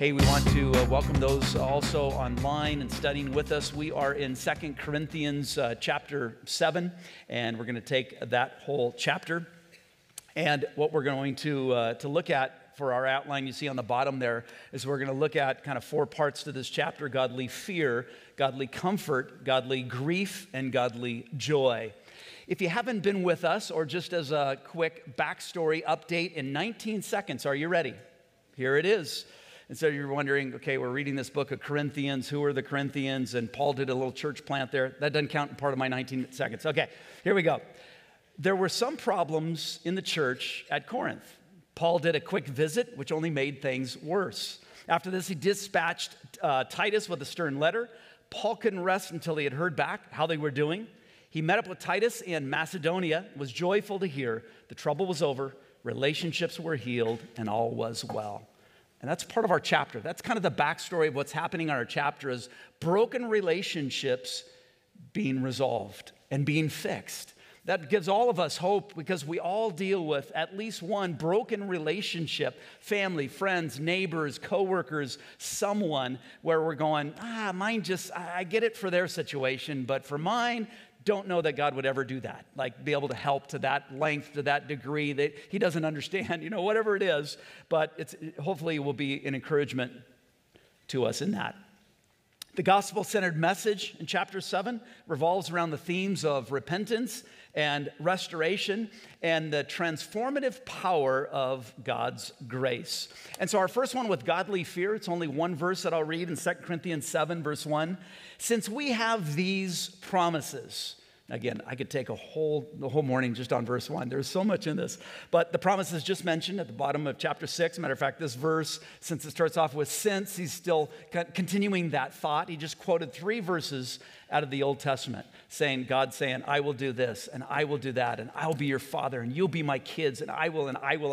Hey, we want to welcome those also online and studying with us. We are in 2 Corinthians chapter 7, and we're going to take that whole chapter. And what we're going to look at for our outline, you see on the bottom there, is we're going to look at kind of four parts to this chapter: godly fear, godly comfort, godly grief, and godly joy. If you haven't been with us, or just as a quick backstory update in 19 seconds, are you ready? Here it is. And so you're wondering, okay, we're reading this book of Corinthians. Who are the Corinthians? And Paul did a little church plant there. That doesn't count in part of my 19 seconds. Okay, here we go. There were some problems in the church at Corinth. Paul did a quick visit, which only made things worse. After this, he dispatched Titus with a stern letter. Paul couldn't rest until he had heard back how they were doing. He met up with Titus in Macedonia, was joyful to hear the trouble was over, relationships were healed, and all was well. And that's part of our chapter. That's kind of the backstory of what's happening in our chapter, is broken relationships being resolved and being fixed. That gives all of us hope, because we all deal with at least one broken relationship, family, friends, neighbors, coworkers, someone where we're going, mine just, I get it for their situation, but for mine, don't know that God would ever do that, like be able to help to that length, to that degree that he doesn't understand, whatever it is, but hopefully it will be an encouragement to us in that. The gospel-centered message in chapter 7 revolves around the themes of repentance and restoration and the transformative power of God's grace. And so our first one with godly fear, it's only one verse that I'll read in 2 Corinthians 7, verse 1. Since we have these promises, again, I could take the whole morning just on verse 1. There's so much in this. But the promises just mentioned at the bottom of chapter 6. Matter of fact, this verse, since it starts off with since, he's still continuing that thought. He just quoted 3 verses out of the Old Testament, God saying, I will do this, and I will do that, and I'll be your father, and you'll be my kids, and I will,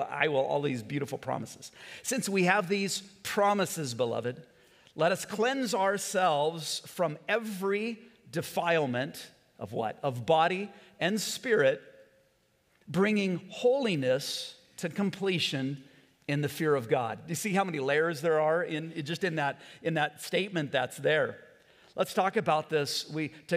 all these beautiful promises. Since we have these promises, beloved, let us cleanse ourselves from every defilement of what? Of body and spirit, bringing holiness to completion in the fear of God. Do you see how many layers there are in that statement that's there? Let's talk about this.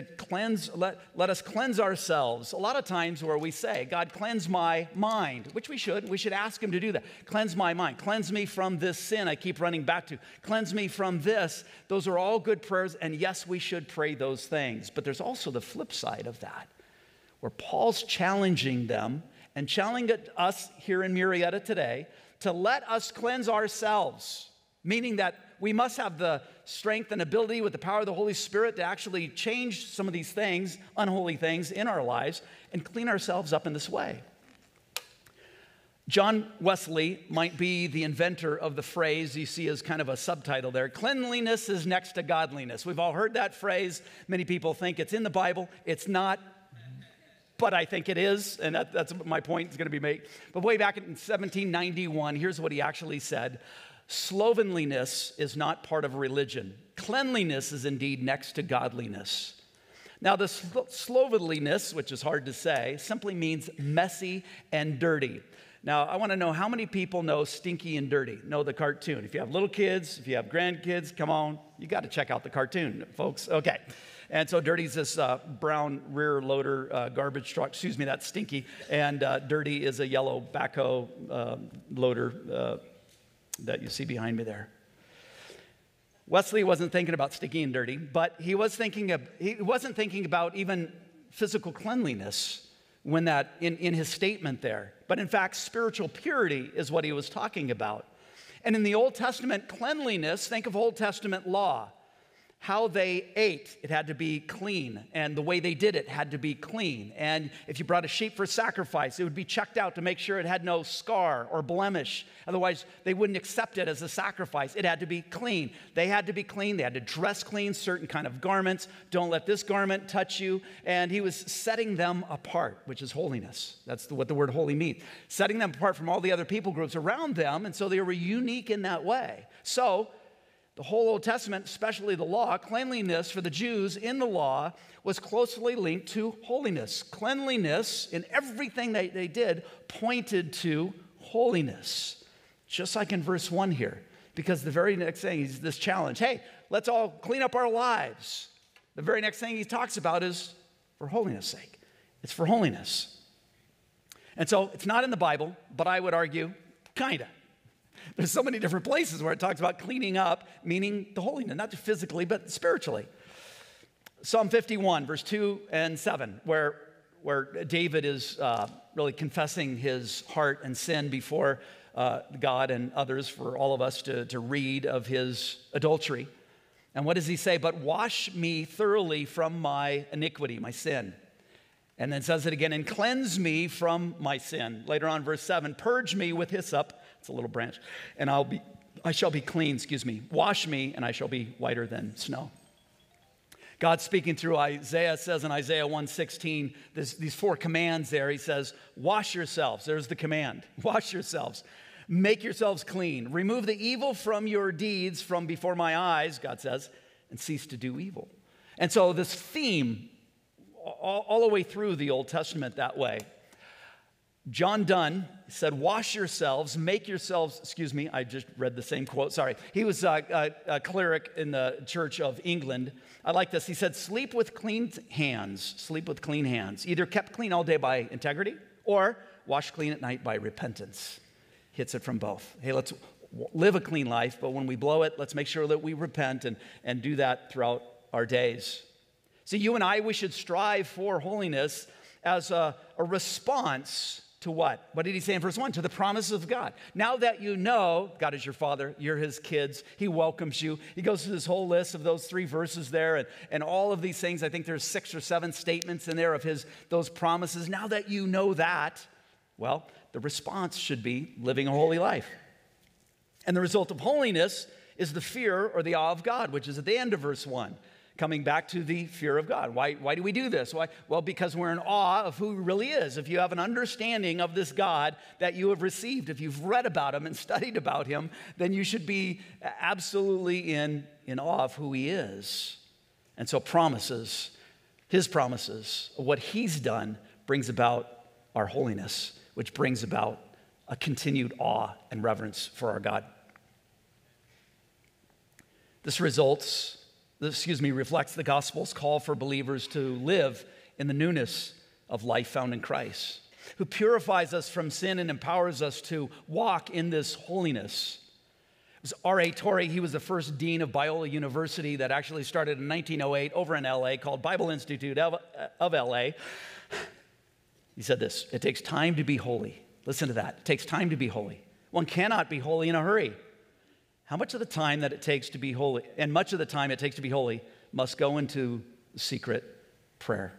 Let us cleanse ourselves. A lot of times where we say, God, cleanse my mind, which we should ask him to do that. Cleanse my mind. Cleanse me from this sin I keep running back to. Cleanse me from this. Those are all good prayers, and yes, we should pray those things. But there's also the flip side of that, where Paul's challenging them and challenging us here in Murrieta today to let us cleanse ourselves, meaning that we must have the strength and ability with the power of the Holy Spirit to actually change some of these things, unholy things in our lives, and clean ourselves up in this way. John Wesley might be the inventor of the phrase you see as kind of a subtitle there, cleanliness is next to godliness. We've all heard that phrase. Many people think it's in the Bible. It's not, but I think it is, and that's what my point is going to be made. But way back in 1791, here's what he actually said. Slovenliness is not part of religion. Cleanliness is indeed next to godliness. Now, the slovenliness, which is hard to say, simply means messy and dirty. Now, I want to know how many people know Stinky and Dirty, know the cartoon. If you have little kids, if you have grandkids, come on, you got to check out the cartoon, folks. Okay. And so Dirty's this brown rear loader garbage truck. That's Stinky. And Dirty is a yellow backhoe loader that you see behind me there. Wesley wasn't thinking about Sticky and Dirty, but he wasn't thinking about even physical cleanliness when that in his statement there. But in fact, spiritual purity is what he was talking about. And in the Old Testament, cleanliness, think of Old Testament law. How they ate, it had to be clean, and the way they did it had to be clean. And if you brought a sheep for sacrifice, it would be checked out to make sure it had no scar or blemish. Otherwise, they wouldn't accept it as a sacrifice. It had to be clean. They had to be clean. They had to dress clean, certain kind of garments. Don't let this garment touch you. And he was setting them apart, which is holiness. That's what the word holy means. Setting them apart from all the other people groups around them, and so they were unique in that way. So, the whole Old Testament, especially the law, cleanliness for the Jews in the law was closely linked to holiness. Cleanliness in everything they did pointed to holiness. Just like in verse 1 here. Because the very next thing is this challenge. Hey, let's all clean up our lives. The very next thing he talks about is for holiness' sake. It's for holiness. And so it's not in the Bible, but I would argue, kind of. There's so many different places where it talks about cleaning up, meaning the holiness, not just physically, but spiritually. Psalm 51, verse 2 and 7, where David is really confessing his heart and sin before God and others, for all of us to read of his adultery. And what does he say? But wash me thoroughly from my iniquity, my sin. And then says it again, and cleanse me from my sin. Later on, verse 7, purge me with hyssop, it's a little branch, and I shall be clean, Wash me, and I shall be whiter than snow. God speaking through Isaiah says in Isaiah 1:16, these 4 commands there. He says, wash yourselves. There's the command. Wash yourselves. Make yourselves clean. Remove the evil from your deeds from before my eyes, God says, and cease to do evil. And so this theme, all the way through the Old Testament that way. John Donne said, wash yourselves, make yourselves, I just read the same quote, sorry. He was a cleric in the Church of England. I like this. He said, sleep with clean hands, either kept clean all day by integrity or wash clean at night by repentance. Hits it from both. Hey, let's live a clean life, but when we blow it, let's make sure that we repent and do that throughout our days. See, you and I, we should strive for holiness as a response to what? What did he say in verse 1? To the promises of God. Now that you know God is your Father, you're his kids, he welcomes you. He goes through this whole list of those 3 verses there and all of these things. I think there's 6 or 7 statements in there of those promises. Now that you know that, well, the response should be living a holy life. And the result of holiness is the fear or the awe of God, which is at the end of verse 1. Coming back to the fear of God. Why do we do this? Why? Well, because we're in awe of who he really is. If you have an understanding of this God that you have received, if you've read about him and studied about him, then you should be absolutely in awe of who he is. And so his promises, what he's done, brings about our holiness, which brings about a continued awe and reverence for our God. This reflects the gospel's call for believers to live in the newness of life found in Christ, who purifies us from sin and empowers us to walk in this holiness. It was R.A. Torrey. He was the first dean of Biola University that actually started in 1908 over in L.A. called Bible Institute of L.A. He said this, it takes time to be holy. Listen to that. It takes time to be holy. One cannot be holy in a hurry. How much of the time that it takes to be holy, and much of the time it takes to be holy, must go into secret prayer,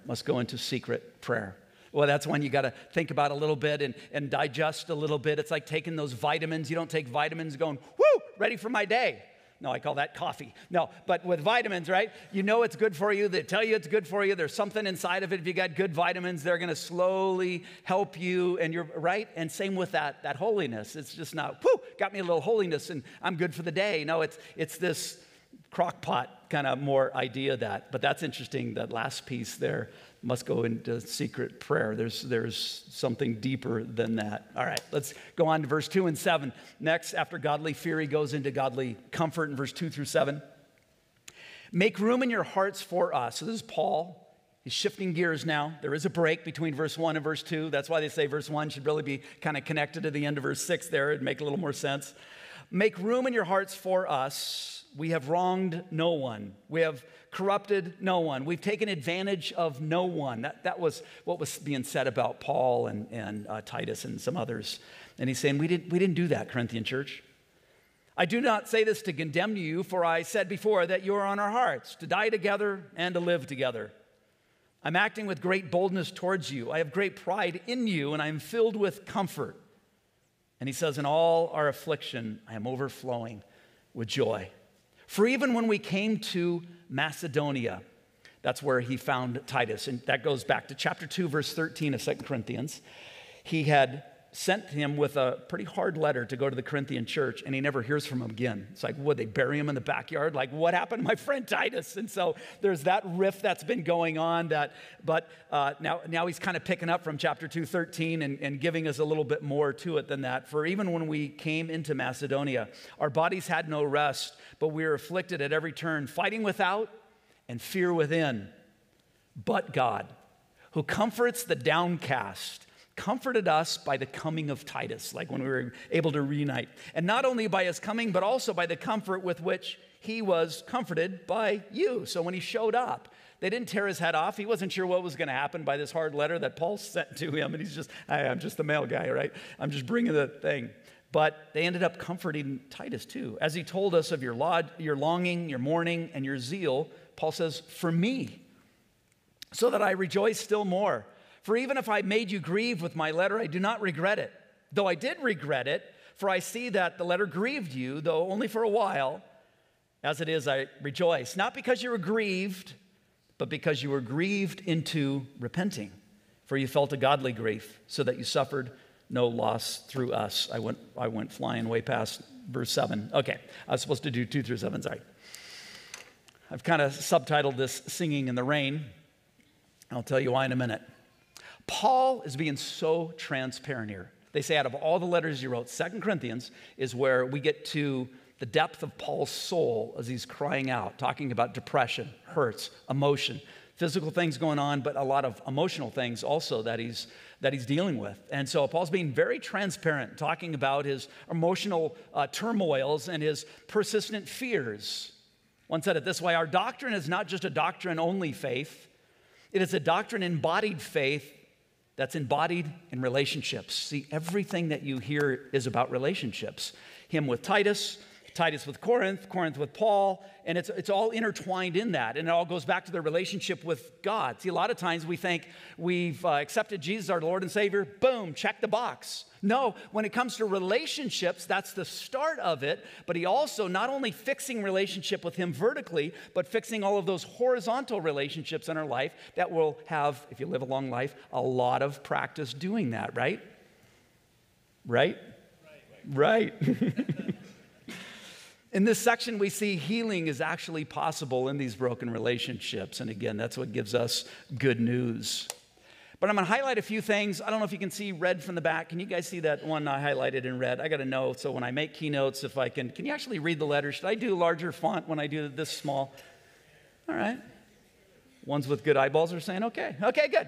Well, that's when you got to think about a little bit and digest a little bit. It's like taking those vitamins. You don't take vitamins going, whoo, ready for my day. No, I call that coffee. No, but with vitamins, right? You know it's good for you. They tell you it's good for you. There's something inside of it. If you got good vitamins, they're going to slowly help you, and you're right. And same with that holiness. It's just not, whoo, got me a little holiness, and I'm good for the day. No, it's this crock pot kind of more idea but that's interesting. That last piece there must go into secret prayer. There's something deeper than that. All right, let's go on to verse 2 and 7. Next, after godly fear, he goes into godly comfort in verse 2 through 7. Make room in your hearts for us. So this is Paul. He's shifting gears now. There is a break between verse 1 and verse 2. That's why they say verse 1 should really be kind of connected to the end of verse 6 there. It'd make a little more sense. Make room in your hearts for us. We have wronged no one. We have corrupted no one. We've taken advantage of no one. That was what was being said about Paul and Titus and some others. And he's saying, we didn't do that, Corinthian church. I do not say this to condemn you, for I said before that you are on our hearts, to die together and to live together. I'm acting with great boldness towards you. I have great pride in you, and I am filled with comfort. And he says, in all our affliction, I am overflowing with joy. For even when we came to Macedonia, that's where he found Titus. And that goes back to chapter 2, verse 13 of 2 Corinthians. He had sent him with a pretty hard letter to go to the Corinthian church, and he never hears from him again. It's like, would they bury him in the backyard? Like, what happened to my friend Titus? And so there's that rift that's been going on. But now he's kind of picking up from chapter 2:13 and giving us a little bit more to it than that. For even when we came into Macedonia, our bodies had no rest, but we were afflicted at every turn, fighting without and fear within. But God, who comforts the downcast, comforted us by the coming of Titus, like when we were able to reunite. And not only by his coming, but also by the comfort with which he was comforted by you. So when he showed up, they didn't tear his head off. He wasn't sure what was going to happen by this hard letter that Paul sent to him. And he's just, I'm just the mail guy, right? I'm just bringing the thing. But they ended up comforting Titus too. As he told us of your longing, your mourning, and your zeal, Paul says, for me, so that I rejoice still more. For even if I made you grieve with my letter, I do not regret it. Though I did regret it, for I see that the letter grieved you, though only for a while. As it is, I rejoice. Not because you were grieved, but because you were grieved into repenting. For you felt a godly grief, so that you suffered no loss through us. I went flying way past verse 7. Okay, I was supposed to do 2 through 7, sorry. I've kind of subtitled this Singing in the Rain. I'll tell you why in a minute. Paul is being so transparent here. They say out of all the letters he wrote, 2 Corinthians is where we get to the depth of Paul's soul as he's crying out, talking about depression, hurts, emotion, physical things going on, but a lot of emotional things also that he's dealing with. And so Paul's being very transparent, talking about his emotional turmoils and his persistent fears. One said it this way: our doctrine is not just a doctrine-only faith. It is a doctrine-embodied faith that's embodied in relationships. See, everything that you hear is about relationships. Him with Titus, Titus with Corinth, Corinth with Paul, and it's all intertwined in that, and it all goes back to their relationship with God. See, a lot of times we think we've accepted Jesus, our Lord and Savior, boom, check the box. No, when it comes to relationships, that's the start of it, but he also not only fixing relationship with him vertically, but fixing all of those horizontal relationships in our life that will have, if you live a long life, a lot of practice doing that, right? Right. In this section, we see healing is actually possible in these broken relationships. And again, that's what gives us good news. But I'm going to highlight a few things. I don't know if you can see red from the back. Can you guys see that one I highlighted in red? I got to know, so when I make keynotes, if I can you actually read the letters? Should I do larger font when I do this small? All right. Ones with good eyeballs are saying, okay, good.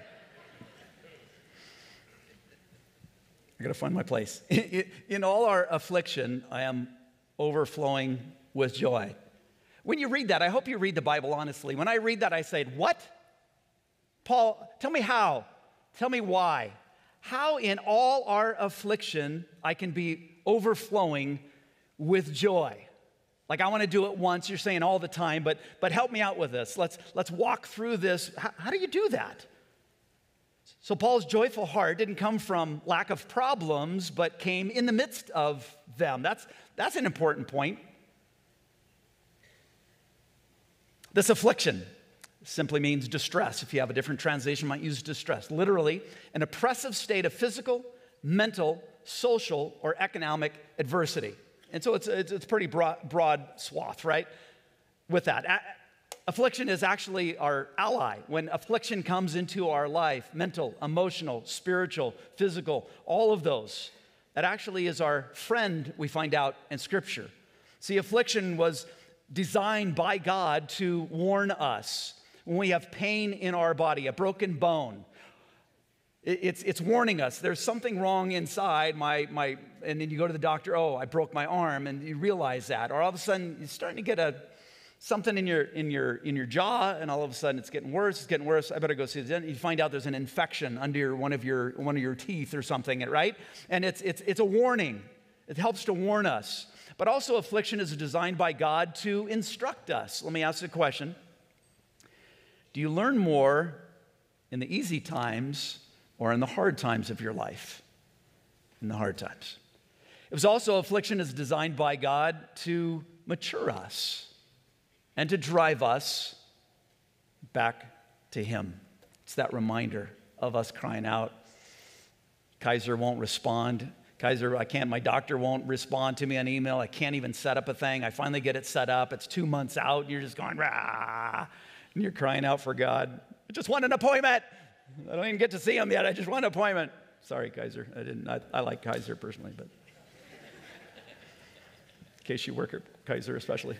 I got to find my place. In all our affliction, I am overflowing with joy. When you read that, I hope you read the Bible honestly. When I read that, I say, what? Paul, tell me how. Tell me why. How in all our affliction I can be overflowing with joy. Like I want to do it once, you're saying all the time, but help me out with this. Let's walk through this. How do you do that? So Paul's joyful heart didn't come from lack of problems, but came in the midst of them. That's an important point. This affliction simply means distress. If you have a different translation, you might use distress. Literally, an oppressive state of physical, mental, social, or economic adversity. And so it's pretty broad swath, right? With that. Affliction is actually our ally. When affliction comes into our life, mental, emotional, spiritual, physical, all of those, that actually is our friend, we find out in Scripture. See, affliction was designed by God to warn us. When we have pain in our body, a broken bone, it's warning us. There's something wrong inside and then you go to the doctor, oh, I broke my arm, and you realize that. Or all of a sudden, you're starting to get something in your jaw, and all of a sudden it's getting worse. I better go see the dentist. You find out there's an infection under one of your teeth or something, right? And it's a warning. It helps to warn us. But also affliction is designed by God to instruct us. Let me ask you a question. Do you learn more in the easy times or in the hard times of your life? In the hard times. It was also affliction is designed by God to mature us and to drive us back to Him. It's that reminder of us crying out, Kaiser won't respond. Kaiser, my doctor won't respond to me on email. I can't even set up a thing. I finally get it set up. It's 2 months out. And you're just going, rah, and you're crying out for God. I just want an appointment. I don't even get to see him yet. I just want an appointment. Sorry, Kaiser. I like Kaiser personally, but in case you work at Kaiser especially.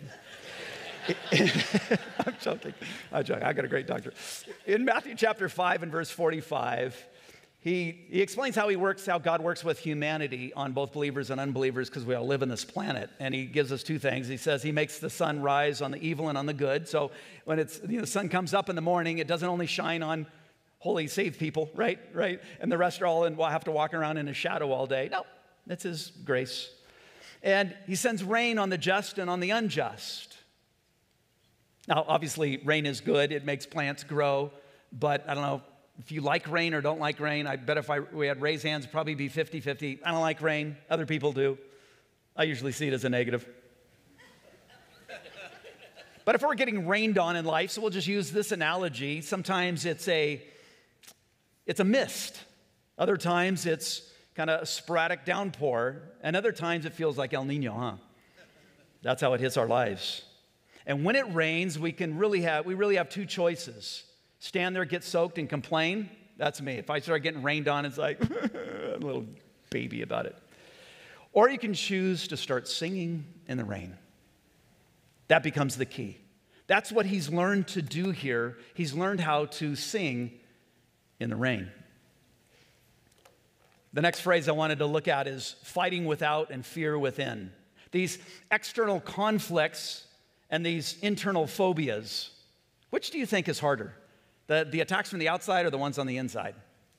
I'm joking. I got a great doctor. In Matthew chapter 5 and verse 45, he explains how God works with humanity on both believers and unbelievers because we all live on this planet. And he gives us two things. He says he makes the sun rise on the evil and on the good. So when the sun comes up in the morning, it doesn't only shine on holy, saved people, right? And the rest are all will have to walk around in a shadow all day. No, that's his grace. And he sends rain on the just and on the unjust. Now, obviously, rain is good. It makes plants grow. But I don't know if you like rain or don't like rain. I bet if we had raised hands, it'd probably be 50-50. I don't like rain. Other people do. I usually see it as a negative. But if we're getting rained on in life, so we'll just use this analogy. Sometimes it's a mist. Other times it's kind of a sporadic downpour. And other times it feels like El Nino, huh? That's how it hits our lives. And when it rains, we really have two choices. Stand there, get soaked, and complain. That's me. If I start getting rained on, it's like a little baby about it. Or you can choose to start singing in the rain. That becomes the key. That's what he's learned to do here. He's learned how to sing in the rain. The next phrase I wanted to look at is fighting without and fear within. These external conflicts and these internal phobias, which do you think is harder? The attacks from the outside or the ones on the inside?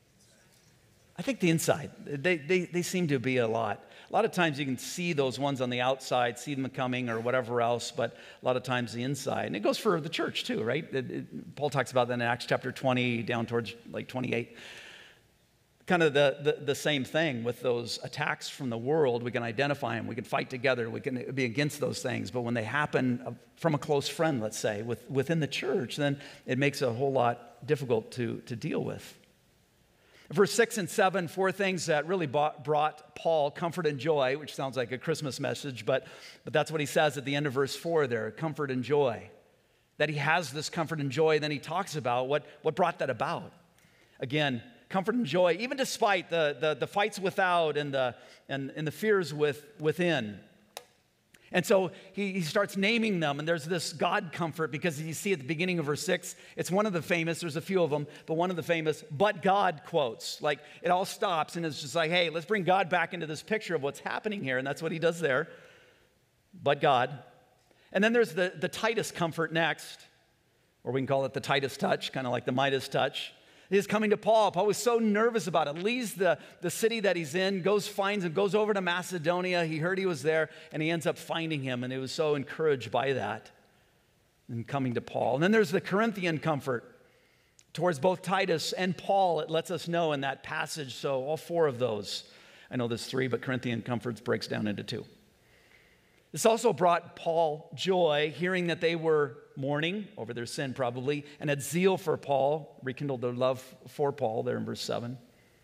I think the inside. They seem to be a lot. A lot of times you can see those ones on the outside, see them coming or whatever else, but a lot of times the inside. And it goes for the church too, right? Paul talks about that in Acts chapter 20 down towards like 28. Kind of the same thing with those attacks from the world. We can identify them. We can fight together. We can be against those things. But when they happen from a close friend, let's say, within the church, then it makes it a whole lot difficult to deal with. Verse 6 and 7, four things that really brought Paul comfort and joy, which sounds like a Christmas message, but that's what he says at the end of verse 4 there, comfort and joy. That he has this comfort and joy, then he talks about what brought that about. Again, comfort and joy, even despite the fights without and the fears within. And so he starts naming them, and there's this God comfort, because you see at the beginning of verse 6, it's one of the famous, there's a few of them, but one of the famous, but God quotes. Like, it all stops, and it's just like, hey, let's bring God back into this picture of what's happening here, and that's what he does there. But God. And then there's the Titus comfort next, or we can call it the Titus touch, kind of like the Midas touch. He's coming to Paul. Paul was so nervous about it. Leaves the city that he's in, finds him, goes over to Macedonia. He heard he was there, and he ends up finding him, and he was so encouraged by that and coming to Paul. And then there's the Corinthian comfort towards both Titus and Paul. It lets us know in that passage. So all four of those. I know there's three, but Corinthian comfort breaks down into two. This also brought Paul joy, hearing that they were mourning over their sin probably, and had zeal for Paul, rekindled their love for Paul there in verse 7.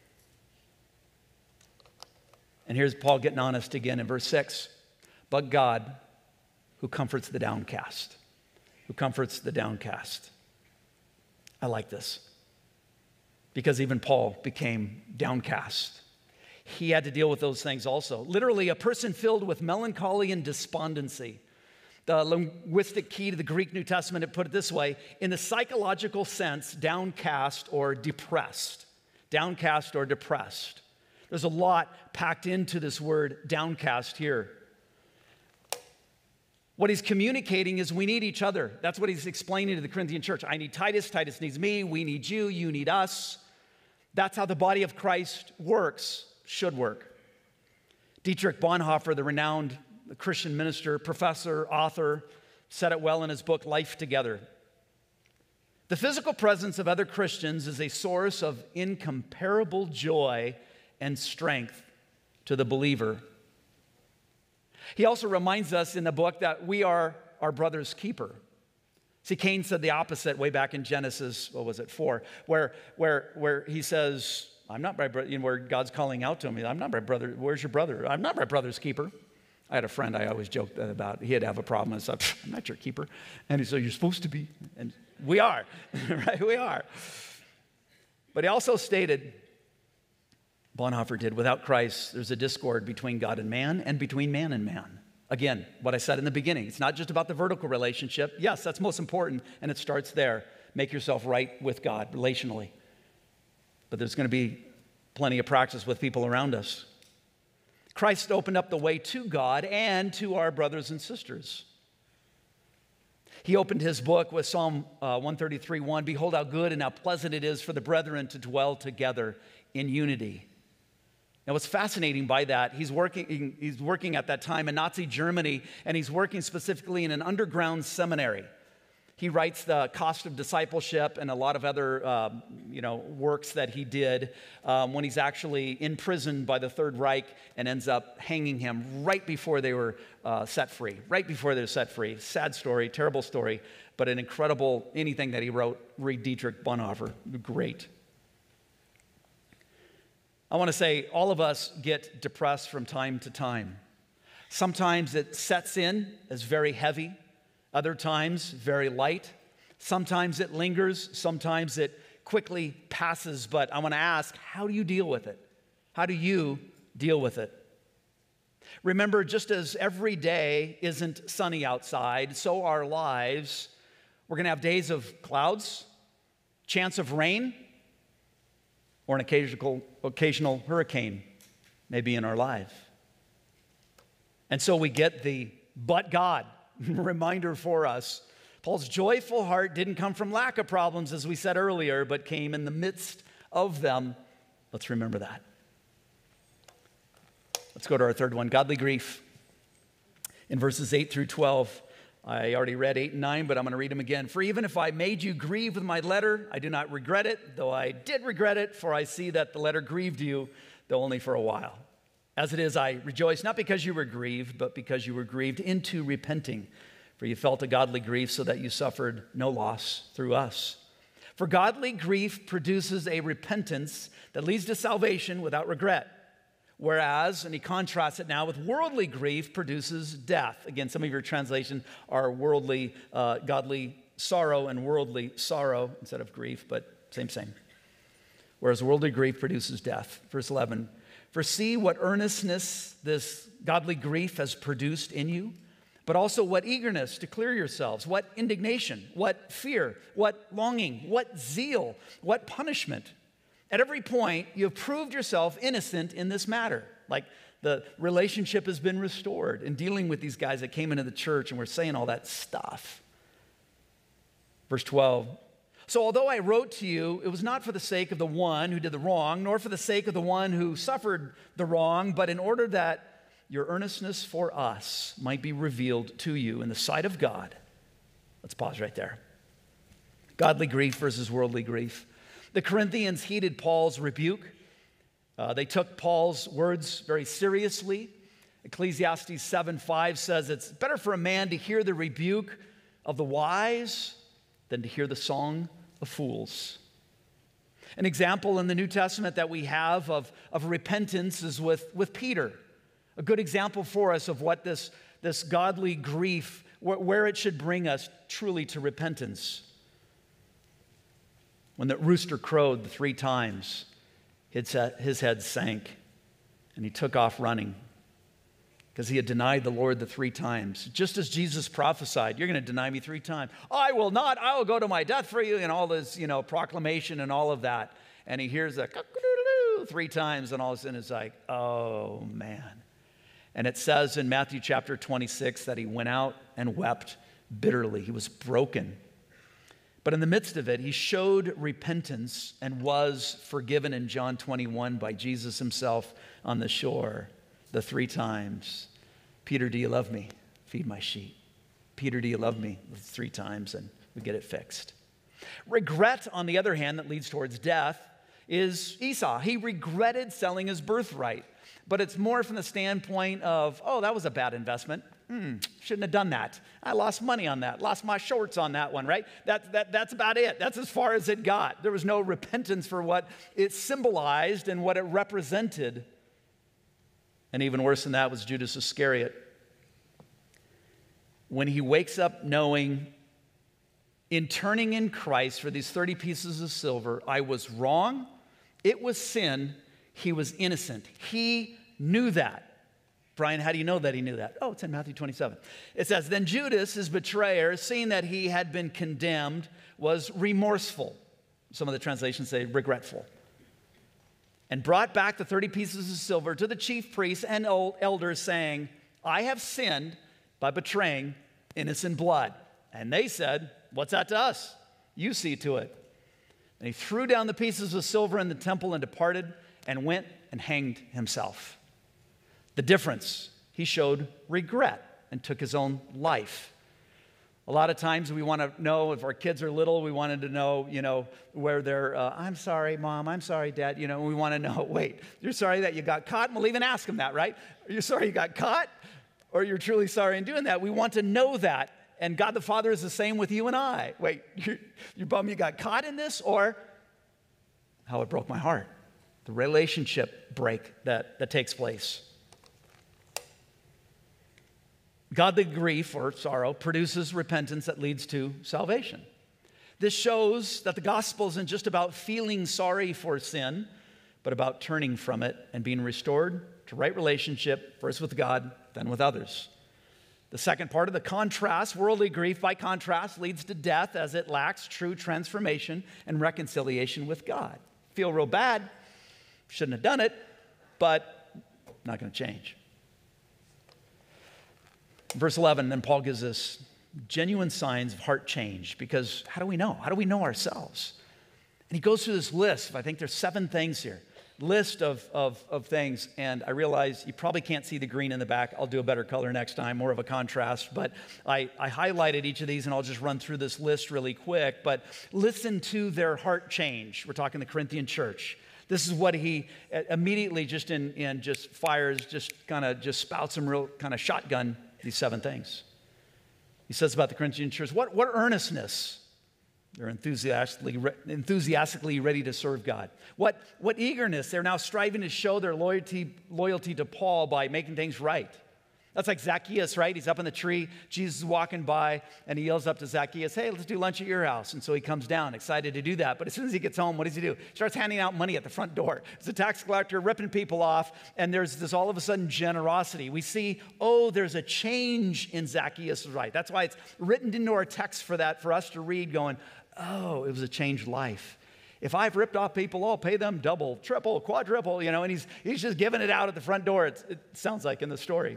And here's Paul getting honest again in verse 6. But God, who comforts the downcast. Who comforts the downcast. I like this. Because even Paul became downcast. He had to deal with those things also. Literally, a person filled with melancholy and despondency. The linguistic key to the Greek New Testament, it put it this way: in the psychological sense, downcast or depressed. Downcast or depressed. There's a lot packed into this word downcast here. What he's communicating is we need each other. That's what he's explaining to the Corinthian church. I need Titus, Titus needs me, we need you need us. That's how the body of Christ works. Should work. Dietrich Bonhoeffer, the renowned Christian minister, professor, author, said it well in his book, Life Together. The physical presence of other Christians is a source of incomparable joy and strength to the believer. He also reminds us in the book that we are our brother's keeper. See, Cain said the opposite way back in Genesis, 4, where he says, I'm not my brother, where God's calling out to him. I'm not my brother. Where's your brother? I'm not my brother's keeper. I had a friend I always joked about. He had to have a problem. I said, I'm not your keeper. And he said, you're supposed to be. And we are, right? We are. But he also stated, Bonhoeffer did, without Christ, there's a discord between God and man and between man and man. Again, what I said in the beginning, it's not just about the vertical relationship. Yes, that's most important, and it starts there. Make yourself right with God relationally. But there's going to be plenty of practice with people around us. Christ opened up the way to God and to our brothers and sisters. He opened his book with Psalm 133:1. Behold how good and how pleasant it is for the brethren to dwell together in unity. Now, what's fascinating by that, he's working at that time in Nazi Germany, and he's working specifically in an underground seminary. He writes the Cost of Discipleship and a lot of other, works that he did when he's actually imprisoned by the Third Reich and ends up hanging him right before they were set free. Right before they were set free. Sad story, terrible story, but an incredible, anything that he wrote, read Dietrich Bonhoeffer, great. I want to say all of us get depressed from time to time. Sometimes it sets in as very heavy. Other times, very light. Sometimes it lingers. Sometimes it quickly passes. But I want to ask, how do you deal with it? How do you deal with it? Remember, just as every day isn't sunny outside, so our lives, we're going to have days of clouds, chance of rain, or an occasional hurricane maybe in our life. And so we get the but God reminder for us. Paul's joyful heart didn't come from lack of problems, as we said earlier, but came in the midst of them. Let's remember that. Let's go to our third one, godly grief. In verses 8 through 12, I already read 8 and 9, but I'm going to read them again. For even if I made you grieve with my letter, I do not regret it, though I did regret it, for I see that the letter grieved you, though only for a while. As it is, I rejoice, not because you were grieved, but because you were grieved into repenting. For you felt a godly grief so that you suffered no loss through us. For godly grief produces a repentance that leads to salvation without regret. Whereas, and he contrasts it now with worldly grief, produces death. Again, some of your translations are worldly, godly sorrow and worldly sorrow instead of grief, but same. Whereas worldly grief produces death. Verse 11, for see what earnestness this godly grief has produced in you, but also what eagerness to clear yourselves, what indignation, what fear, what longing, what zeal, what punishment. At every point, you have proved yourself innocent in this matter. Like the relationship has been restored in dealing with these guys that came into the church and were saying all that stuff. Verse 12, so although I wrote to you, it was not for the sake of the one who did the wrong, nor for the sake of the one who suffered the wrong, but in order that your earnestness for us might be revealed to you in the sight of God. Let's pause right there. Godly grief versus worldly grief. The Corinthians heeded Paul's rebuke. They took Paul's words very seriously. Ecclesiastes 7:5 says it's better for a man to hear the rebuke of the wise than to hear the song of fools. An example in the New Testament that we have of repentance is with Peter. A good example for us of what this godly grief, where it should bring us truly to repentance. When the rooster crowed 3 times, his head sank, and he took off running because he had denied the Lord the 3 times. Just as Jesus prophesied, you're going to deny me 3 times. I will not. I will go to my death for you, and all this, proclamation and all of that. And he hears that 3 times, and all of a sudden it's like, oh, man. And it says in Matthew chapter 26 that he went out and wept bitterly. He was broken. But in the midst of it, he showed repentance and was forgiven in John 21 by Jesus himself on the shore the 3 times. Peter, do you love me? Feed my sheep. Peter, do you love me? 3 times, and we get it fixed. Regret, on the other hand, that leads towards death is Esau. He regretted selling his birthright. But it's more from the standpoint of, oh, that was a bad investment. Shouldn't have done that. I lost money on that, lost my shorts on that one, right? That's about it. That's as far as it got. There was no repentance for what it symbolized and what it represented. And even worse than that was Judas Iscariot. When he wakes up knowing, in turning in Christ for these 30 pieces of silver, I was wrong, it was sin, he was innocent. He knew that. Brian, how do you know that he knew that? Oh, it's in Matthew 27. It says, then Judas, his betrayer, seeing that he had been condemned, was remorseful. Some of the translations say regretful. And brought back the 30 pieces of silver to the chief priests and elders, saying, I have sinned by betraying innocent blood. And they said, what's that to us? You see to it. And he threw down the pieces of silver in the temple and departed and went and hanged himself. The difference, he showed regret and took his own life. A lot of times we want to know, if our kids are little, we wanted to know, where they're, I'm sorry, Mom, I'm sorry, Dad. We want to know, wait, you're sorry that you got caught? And we'll even ask them that, right? Are you sorry you got caught? Or you're truly sorry in doing that? We want to know that. And God the Father is the same with you and I. Wait, you bum you got caught in this? Or how it broke my heart. The relationship break that takes place. Godly grief or sorrow produces repentance that leads to salvation. This shows that the gospel isn't just about feeling sorry for sin, but about turning from it and being restored to right relationship, first with God, then with others. The second part of the contrast, worldly grief by contrast, leads to death as it lacks true transformation and reconciliation with God. Feel real bad, shouldn't have done it, but not going to change. Verse 11, then Paul gives us genuine signs of heart change, because how do we know? How do we know ourselves? And he goes through this list. I think there's 7 things here. List of things, and I realize you probably can't see the green in the back. I'll do a better color next time, more of a contrast, but I highlighted each of these, and I'll just run through this list really quick. But listen to their heart change. We're talking the Corinthian church. This is what he immediately just fires, just spouts them real kind of shotgun, these 7 things. He says about the Corinthian church, what earnestness. They're enthusiastically ready to serve God. What eagerness. They're now striving to show their loyalty to Paul by making things right. That's like Zacchaeus, right? He's up in the tree. Jesus is walking by, and he yells up to Zacchaeus, hey, let's do lunch at your house. And so he comes down, excited to do that. But as soon as he gets home, what does he do? He starts handing out money at the front door. It's a tax collector ripping people off, and there's this all of a sudden generosity. We see, there's a change in Zacchaeus' life. That's why it's written into our text for us to read going, it was a changed life. If I've ripped off people, I'll pay them double, triple, quadruple, and he's just giving it out at the front door. It sounds like in the story.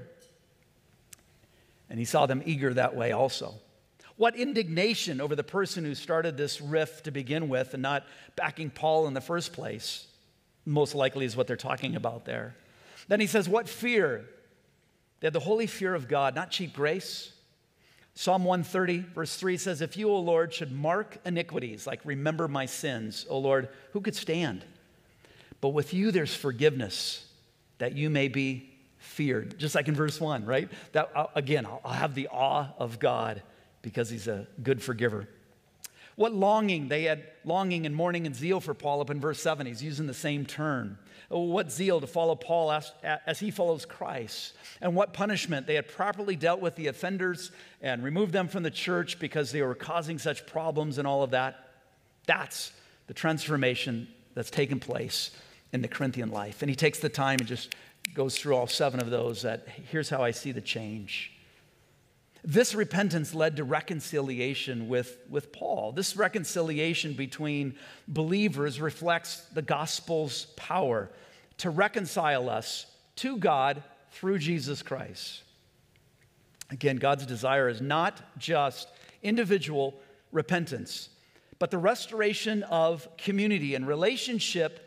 And he saw them eager that way also. What indignation over the person who started this rift to begin with and not backing Paul in the first place, most likely is what they're talking about there. Then he says, what fear? They had the holy fear of God, not cheap grace. Psalm 130, verse 3 says, if you, O Lord, should mark iniquities, like remember my sins, O Lord, who could stand? But with you there's forgiveness, that you may be feared. Just like in verse 1, right? That again, I'll have the awe of God because he's a good forgiver. What longing? They had longing and mourning and zeal for Paul up in verse 7. He's using the same term. What zeal to follow Paul as he follows Christ. And what punishment? They had properly dealt with the offenders and removed them from the church because they were causing such problems and all of that. That's the transformation that's taken place in the Corinthian life. And he takes the time and just goes through all 7 of those. That here's how I see the change. This repentance led to reconciliation with Paul. This reconciliation between believers reflects the gospel's power to reconcile us to God through Jesus Christ. Again, God's desire is not just individual repentance, but the restoration of community and relationship.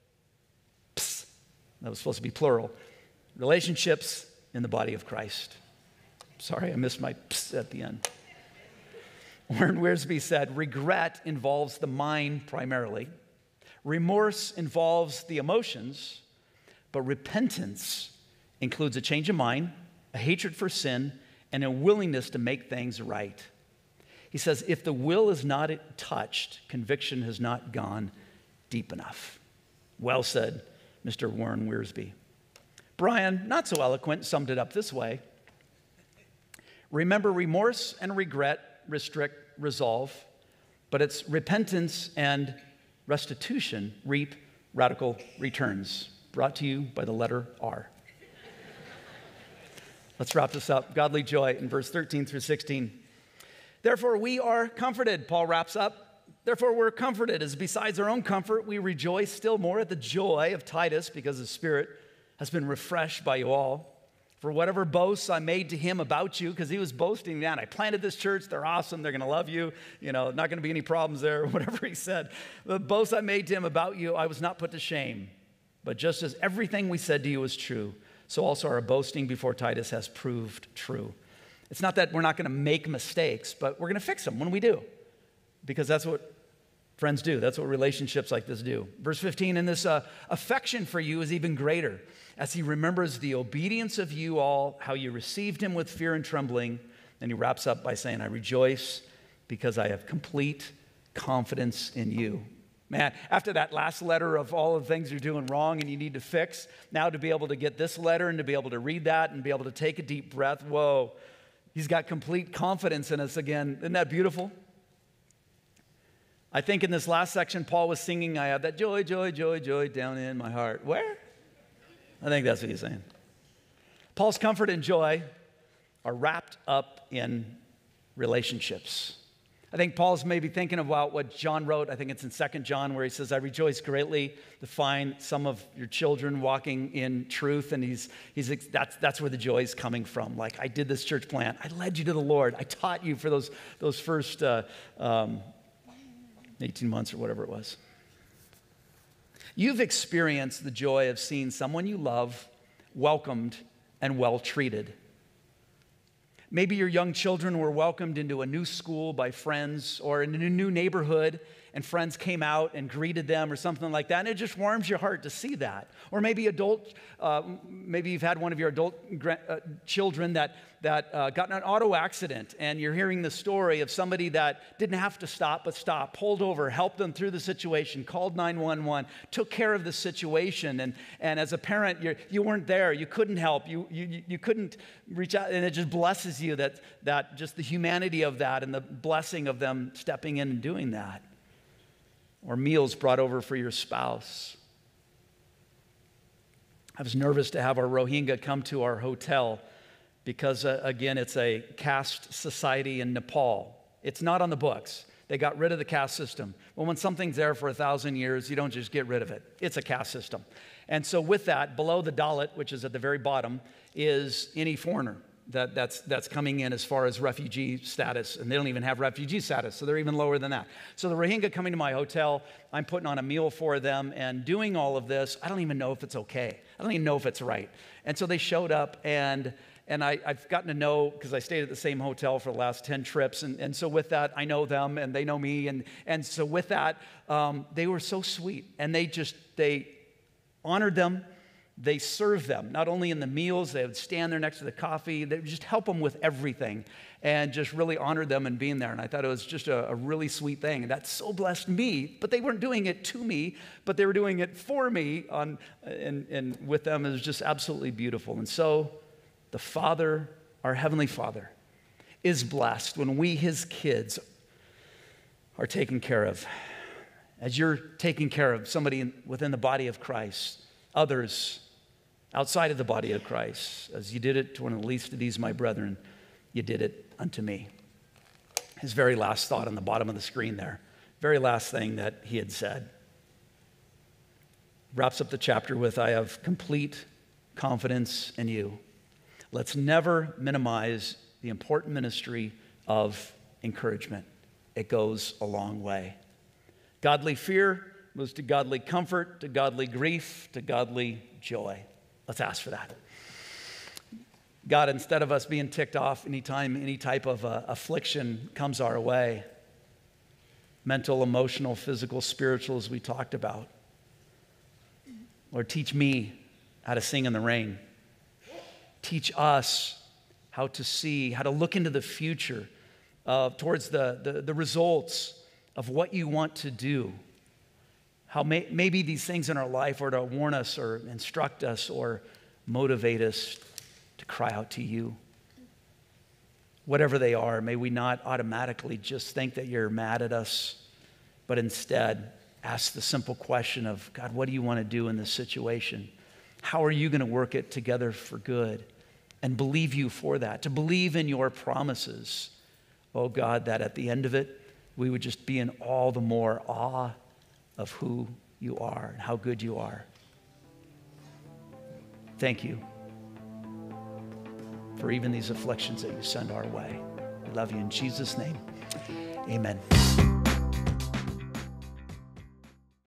That was supposed to be plural. Relationships in the body of Christ. Sorry, I missed my psst at the end. Warren Wiersbe said, regret involves the mind primarily. Remorse involves the emotions, but repentance includes a change of mind, a hatred for sin, and a willingness to make things right. He says, if the will is not touched, conviction has not gone deep enough. Well said, Mr. Warren Wiersbe. Brian, not so eloquent, summed it up this way. Remember, remorse and regret restrict resolve, but it's repentance and restitution reap radical returns. Brought to you by the letter R. Let's wrap this up. Godly joy in verse 13 through 16. Therefore, we are comforted, Paul wraps up. Therefore, we're comforted, as besides our own comfort, we rejoice still more at the joy of Titus, because the Spirit has been refreshed by you all. For whatever boasts I made to him about you, because he was boasting, man, I planted this church, they're awesome, they're going to love you, not going to be any problems there, whatever he said. The boasts I made to him about you, I was not put to shame. But just as everything we said to you was true, so also our boasting before Titus has proved true. It's not that we're not going to make mistakes, but we're going to fix them when we do, because that's what friends do. That's what relationships like this do. Verse 15, and this affection for you is even greater, as he remembers the obedience of you all, how you received him with fear and trembling. And he wraps up by saying, I rejoice because I have complete confidence in you. Man, after that last letter of all the things you're doing wrong and you need to fix, now to be able to get this letter and to be able to read that and be able to take a deep breath, whoa, he's got complete confidence in us again. Isn't that beautiful? I think in this last section, Paul was singing, I have that joy, joy, joy, joy down in my heart. Where? I think that's what he's saying. Paul's comfort and joy are wrapped up in relationships. I think Paul's maybe thinking about what John wrote. I think it's in 2 John where he says, I rejoice greatly to find some of your children walking in truth. And that's where the joy is coming from. Like, I did this church plant. I led you to the Lord. I taught you for those first 18 months or whatever it was. You've experienced the joy of seeing someone you love welcomed and well-treated. Maybe your young children were welcomed into a new school by friends or in a new neighborhood, and friends came out and greeted them or something like that, and it just warms your heart to see that. Or maybe maybe you've had one of your adult children that got in an auto accident, and you're hearing the story of somebody that didn't have to stop, but stopped, pulled over, helped them through the situation, called 911, took care of the situation, and as a parent, you weren't there, you couldn't help, you couldn't reach out, and it just blesses you that just the humanity of that and the blessing of them stepping in and doing that. Or meals brought over for your spouse. I was nervous to have our Rohingya come to our hotel because, again, it's a caste society in Nepal. It's not on the books. They got rid of the caste system. Well, when something's there for 1,000 years, you don't just get rid of it. It's a caste system. And so with that, below the Dalit, which is at the very bottom, is any foreigner that's coming in as far as refugee status, and they don't even have refugee status, so they're even lower than that. So the Rohingya coming to my hotel, I'm putting on a meal for them and doing all of this. I don't even know if it's okay. I don't even know if it's right. And so they showed up, and I've gotten to know, because I stayed at the same hotel for the last 10 trips, and so with that, I know them, and they know me, and so with that, they were so sweet, and they honored them. They served them, not only in the meals, they would stand there next to the coffee, they would just help them with everything and just really honored them and being there. And I thought it was just a really sweet thing. And that so blessed me, but they weren't doing it to me, but they were doing it for me and with them. It was just absolutely beautiful. And so the Father, our Heavenly Father, is blessed when we, his kids, are taken care of. As you're taking care of somebody within the body of Christ, others outside of the body of Christ, as you did it to one of the least of these, my brethren, you did it unto me. His very last thought on the bottom of the screen there, very last thing that he had said. Wraps up the chapter with, I have complete confidence in you. Let's never minimize the important ministry of encouragement. It goes a long way. Godly fear moves to godly comfort, to godly grief, to godly joy. Let's ask for that. God, instead of us being ticked off anytime any type of affliction comes our way, mental, emotional, physical, spiritual, as we talked about, Lord, teach me how to sing in the rain. Teach us how to see, how to look into the future towards the results of what you want to do. How maybe these things in our life are to warn us or instruct us or motivate us to cry out to you. Whatever they are, may we not automatically just think that you're mad at us, but instead ask the simple question of, God, what do you want to do in this situation? How are you going to work it together for good? And believe you for that, to believe in your promises. Oh God, that at the end of it, we would just be in all the more awe of who you are and how good you are. Thank you for even these afflictions that you send our way. We love you in Jesus' name. Amen.